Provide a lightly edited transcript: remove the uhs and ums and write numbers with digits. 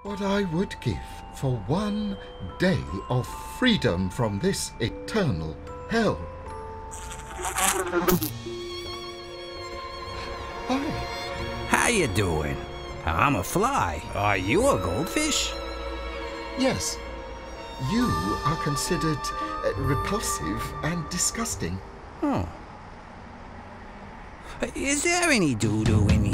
What I would give for one day of freedom from this eternal hell. Hi. How you doing? I'm a fly. Are you a goldfish? Yes, you are considered repulsive and disgusting. Oh. Is there any doo-doo in